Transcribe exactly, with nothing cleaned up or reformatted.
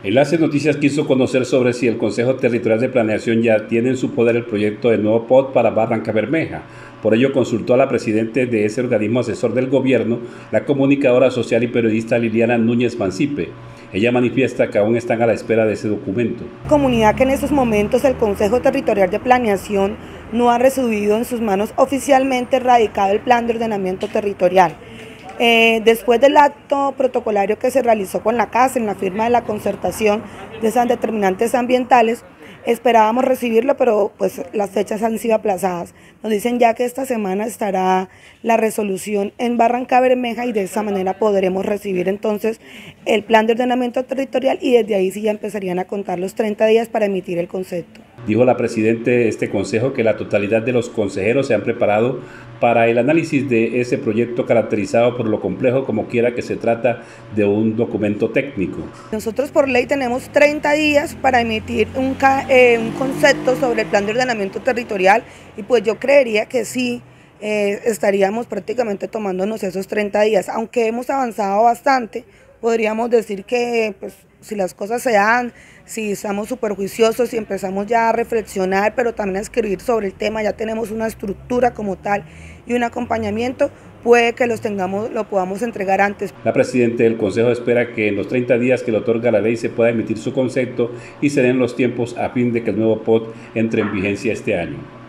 Enlace Noticias quiso conocer sobre si el Consejo Territorial de Planeación ya tiene en su poder el proyecto del nuevo P O T para Barrancabermeja. Por ello consultó a la presidenta de ese organismo asesor del gobierno, la comunicadora social y periodista Liliana Núñez Mancipe. Ella manifiesta que aún están a la espera de ese documento. Comunidad que en estos momentos el Consejo Territorial de Planeación no ha recibido en sus manos oficialmente radicado el Plan de Ordenamiento Territorial. Eh, después del acto protocolario que se realizó con la CAS en la firma de la concertación de esas determinantes ambientales, esperábamos recibirlo, pero pues las fechas han sido aplazadas. Nos dicen ya que esta semana estará la resolución en Barrancabermeja y de esa manera podremos recibir entonces el plan de ordenamiento territorial y desde ahí sí ya empezarían a contar los treinta días para emitir el concepto. Dijo la presidenta de este consejo que la totalidad de los consejeros se han preparado para el análisis de ese proyecto caracterizado por lo complejo, como quiera que se trata de un documento técnico. Nosotros por ley tenemos treinta días para emitir un, eh, un concepto sobre el plan de ordenamiento territorial y pues yo creería que sí eh, estaríamos prácticamente tomándonos esos treinta días, aunque hemos avanzado bastante. Podríamos decir que pues, si las cosas se dan, si estamos súper juiciosos y empezamos ya a reflexionar, pero también a escribir sobre el tema, ya tenemos una estructura como tal y un acompañamiento, puede que los tengamos, lo podamos entregar antes. La presidenta del Consejo espera que en los treinta días que le otorga la ley se pueda emitir su concepto y se den los tiempos a fin de que el nuevo P O T entre en vigencia este año.